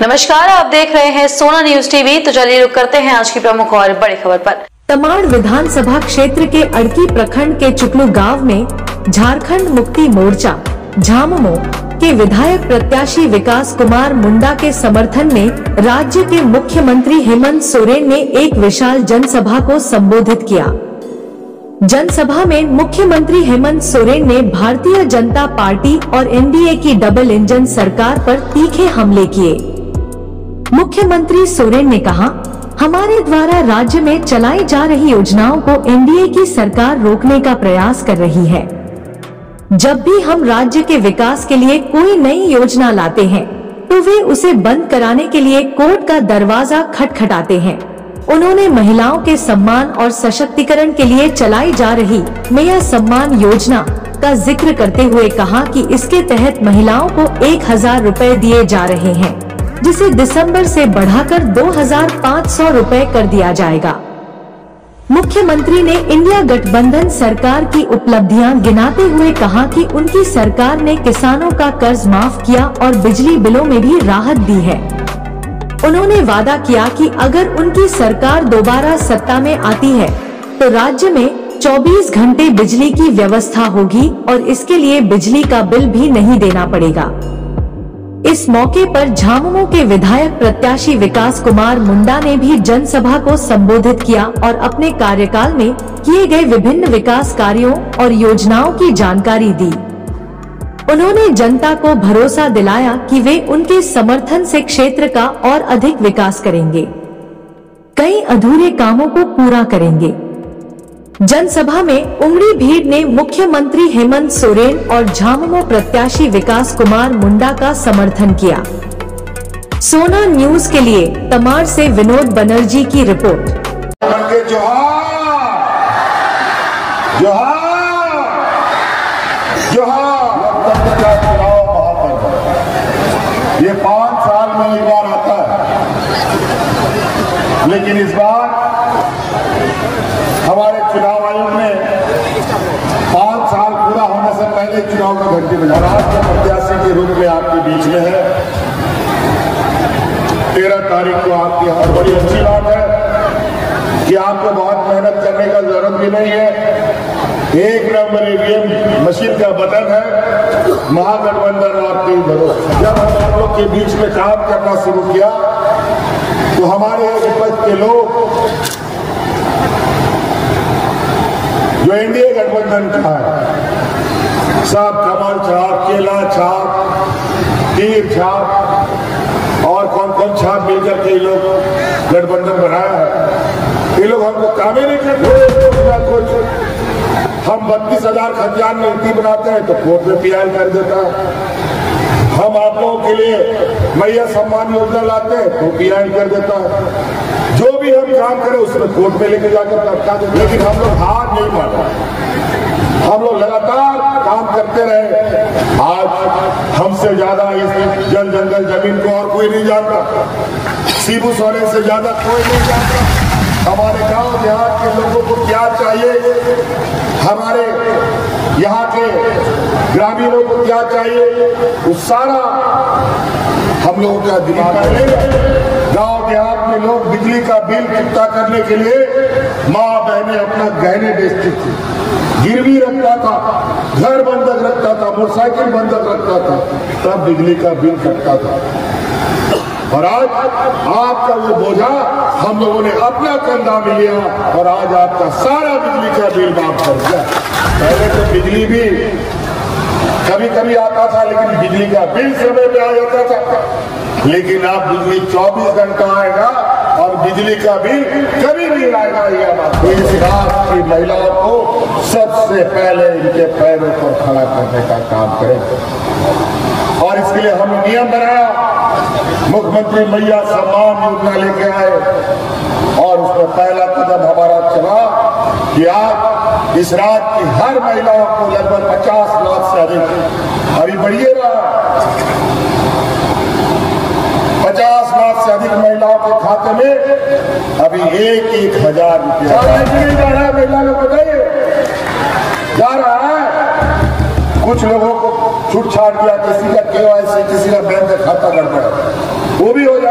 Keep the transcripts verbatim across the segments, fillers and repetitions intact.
नमस्कार, आप देख रहे हैं सोना न्यूज टीवी। तो चलिए रुक करते हैं आज की प्रमुख और बड़ी खबर पर। तमाड़ विधानसभा क्षेत्र के अड़की प्रखंड के चुकलू गांव में झारखंड मुक्ति मोर्चा झामुमो के विधायक प्रत्याशी विकास कुमार मुंडा के समर्थन में राज्य के मुख्यमंत्री हेमंत सोरेन ने एक विशाल जनसभा को संबोधित किया। जनसभा में मुख्यमंत्री हेमंत सोरेन ने भारतीय जनता पार्टी और एनडीए की डबल इंजन सरकार पर तीखे हमले किए। मुख्यमंत्री सोरेन ने कहा, हमारे द्वारा राज्य में चलाई जा रही योजनाओं को एनडीए की सरकार रोकने का प्रयास कर रही है। जब भी हम राज्य के विकास के लिए कोई नई योजना लाते हैं तो वे उसे बंद कराने के लिए कोर्ट का दरवाजा खटखटाते हैं। उन्होंने महिलाओं के सम्मान और सशक्तिकरण के लिए चलाई जा रही मैया सम्मान योजना का जिक्र करते हुए कहा कि इसके तहत महिलाओं को एक हजार रुपए दिए जा रहे हैं, जिसे दिसंबर से बढ़ाकर दो हजार पाँच सौ रुपए कर दिया जाएगा। मुख्यमंत्री ने इंडिया गठबंधन सरकार की उपलब्धियां गिनाते हुए कहा कि उनकी सरकार ने किसानों का कर्ज माफ किया और बिजली बिलों में भी राहत दी है। उन्होंने वादा किया कि अगर उनकी सरकार दोबारा सत्ता में आती है तो राज्य में चौबीस घंटे बिजली की व्यवस्था होगी और इसके लिए बिजली का बिल भी नहीं देना पड़ेगा। इस मौके पर झामुमो के विधायक प्रत्याशी विकास कुमार मुंडा ने भी जनसभा को संबोधित किया और अपने कार्यकाल में किए गए विभिन्न विकास कार्यों और योजनाओं की जानकारी दी। उन्होंने जनता को भरोसा दिलाया कि वे उनके समर्थन से क्षेत्र का और अधिक विकास करेंगे, कई अधूरे कामों को पूरा करेंगे। जनसभा में उमड़ी भीड़ ने मुख्यमंत्री हेमंत सोरेन और झामुमो प्रत्याशी विकास कुमार मुंडा का समर्थन किया। सोना न्यूज के लिए तमाड़ से विनोद बनर्जी की रिपोर्ट। जोहार, जोहार, जोहार। चुनाव महापर्व ये पांच साल में एक बार आता है, लेकिन इस बार हमारे चुनाव आयोग ने पांच साल पूरा होने से पहले चुनाव का घंटी बजा। राज्य के प्रत्याशी के रूप में आपके बीच में है। तेरह तारीख को आपकी और बड़ी अच्छी बात है कि आपको बहुत मेहनत करने का जरूरत भी नहीं है। एक नंबर ईवीएम मशीन का बटन है। महागठबंधन आपके भरोसे। जब हम आप लोग के बीच में काम करना शुरू किया तो हमारे विपक्ष के लोग जो एनडीए गठबंधन का है, सब कमल छाप, केला छाप, तीर छाप और कौन कौन छाप मिलकर के लोग गठबंधन बनाया है। ये लोग हमको काम ही नहीं करते। कुछ हम बत्तीस हजार खजान नीति बनाते हैं तो कोर्ट में पीआई कर देता है। हम आप लोगों के लिए मैया सम्मान योजना लाते हैं तो पीआई कर देता है। जो भी हम काम करें उसमें कोर्ट में लेके जाकर अटका देते। लेकिन हम लोग हार नहीं माना, हम लोग लगातार काम करते रहे। आज हमसे ज्यादा इस जल जंगल जमीन को और कोई नहीं जानता। शिबू सोरेन से ज्यादा कोई नहीं जानता हमारे गांव देहात के लोगों को क्या चाहिए, हमारे यहाँ के ग्रामीणों को क्या चाहिए, वो सारा हम लोगों का दिमाग है। गांव देहात में लोग बिजली का बिल चुकता करने के लिए माँ बहनें अपना गहने बेचती थी, गिरवी रखता था, घर बंधक रखता था, मोटरसाइकिल बंधक रखता था, तब बिजली का बिल कटता था। और आज आपका वो बोझा हम लोगों ने अपना कंधा में लिया और आज आपका सारा बिजली का बिल माफ कर दिया। पहले तो बिजली भी कभी कभी आता था, लेकिन बिजली का बिल समय पे आ जाता था। लेकिन अब बिजली चौबीस घंटा आएगा और बिजली का बिल कभी नहीं आएगा। यह बात इस रात की महिलाओं को सबसे पहले इनके पैरों पर खड़ा करने का काम करें और इसके लिए हम नियम बनाया। मुख्यमंत्री मैया सम्मान योजना लेके आए और उसमें पहला कदम हमारा चला कि आज इस रात की हर महिलाओं को लगभग पचास लाख से अधिक, अभी बढ़िए रहा, पचास लाख से अधिक महिलाओं के खाते में अभी एक एक हजार रुपया जा रहा है। महिला लोग बताइए जा रहा है। कुछ लोगों को छूट छाट दिया, किसी का केवाईसी, किसी का बैंक का खाता गड़बड़, वो भी हो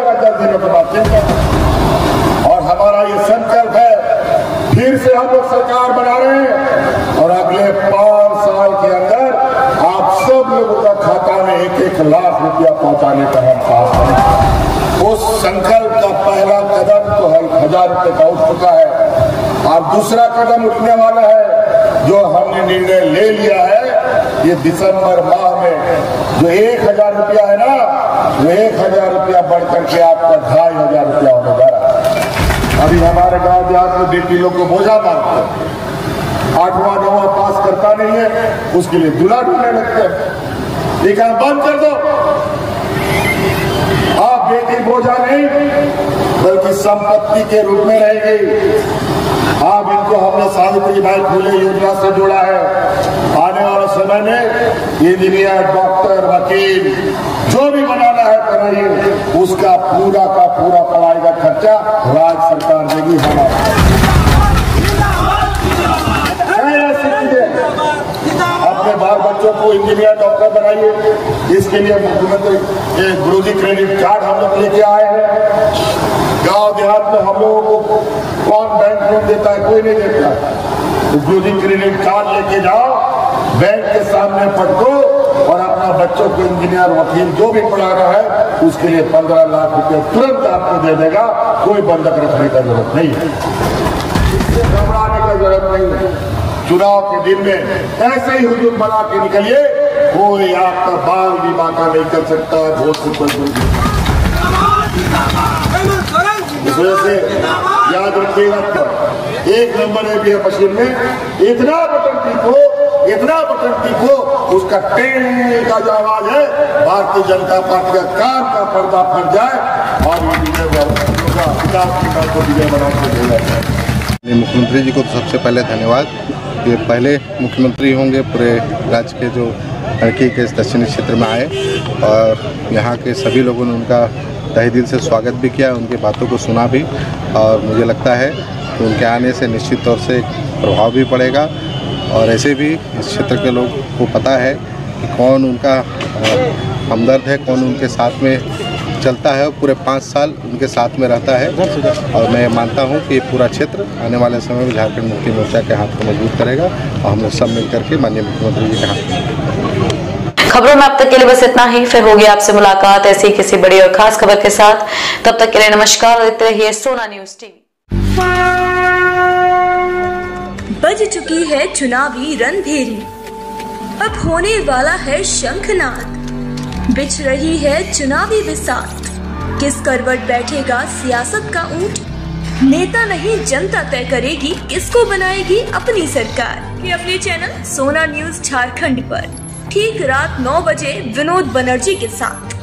पहुंचाने का हम काम करें। उस संकल्प का पहला कदम तो हजार रुपये का उठ चुका है और दूसरा कदम उठने वाला है जो हमने निर्णय ले लिया है। ये दिसंबर माह में जो एक हजार रुपया है ना, वो एक हजार रुपया बढ़ करके आपका ढाई हजार रुपया होने जा रहा है। अभी हमारे गांव देहात में बेटी लोग को बोझा मारते हैं, आठवां नौवां पास करता नहीं है, उसके लिए दूल्हा ढूंढने लगते हैं। ये काम बंद कर दो। आप बेटी बोझा नहीं बल्कि संपत्ति के रूप में रहेगी। आप इनको हमने सावित्री बाई फुले योजना से जोड़ा है। आने वाले समय में इंजीनियर, डॉक्टर, वकील जो भी बनाना है बनाइए, उसका पूरा का पूरा पढ़ाई का खर्चा राज्य सरकार देगी। हमारा अपने बाल बच्चों को इंजीनियर, डॉक्टर बनाइए। इसके लिए मुख्यमंत्री एक गुरुजी क्रेडिट कार्ड हम लोग लेके आए हैं। गांव देहात में हम लोगों को कौन बैंक लोन देता है? कोई नहीं देता। तो गुरुजी क्रेडिट कार्ड लेके जाओ, बैंक के सामने पटको और अपना बच्चों को इंजीनियर, वकील जो भी पढ़ाना है उसके लिए पंद्रह लाख रुपए तुरंत आपको दे देगा। कोई बंधक रखने का जरूरत नहीं है, घबराने का जरूरत नहीं है। चुनाव के दिन में ऐसे ही हुजूम बना के निकलिए, कोई आपका बाल भी बांका नहीं कर सकता। वोट से कोई इस वजह से याद रखिएगा, एक नंबर है भी मशीन में इतना बटन टिको, इतना बटन टिको, उसका टेन का जो आवाज है भारतीय जनता पार्टी का कार का पर्दा फट जाए और ये विजय को विजय बना के भेजा जाए। मुख्यमंत्री जी को तो सबसे पहले धन्यवाद। ये पहले मुख्यमंत्री होंगे पूरे राज्य के जो लड़की के इस दक्षिणी क्षेत्र में आए और यहाँ के सभी लोगों ने उनका तहे दिल से स्वागत भी किया, उनकी बातों को सुना भी। और मुझे लगता है कि उनके आने से निश्चित तौर से प्रभाव भी पड़ेगा और ऐसे भी इस क्षेत्र के लोग को पता है कि कौन उनका हमदर्द है, कौन उनके साथ में चलता है। पूरे पाँच साल उनके साथ में रहता है और मैं मानता हूं कि पूरा क्षेत्र आने वाले समय में झारखंड मुक्ति मोर्चा के हाथ को मजबूत करेगा और हम लोग सब मिलकर के माननीय मुख्यमंत्री जी के हाथ। खबरों में अब तक के लिए बस इतना ही। फिर होगी आपसे मुलाकात ऐसी किसी बड़ी और खास खबर के साथ। तब तक के लिए नमस्कार और देखते रहिए सोना न्यूज टीवी। बज चुकी है चुनावी रणभेरी, अब होने वाला है शंखनाद। बिछ रही है चुनावी बिसात, किस करवट बैठेगा सियासत का ऊंट। नेता नहीं जनता तय करेगी किसको बनाएगी अपनी सरकार। ये अपने चैनल सोना न्यूज झारखंड पर ठीक रात नौ बजे विनोद बनर्जी के साथ।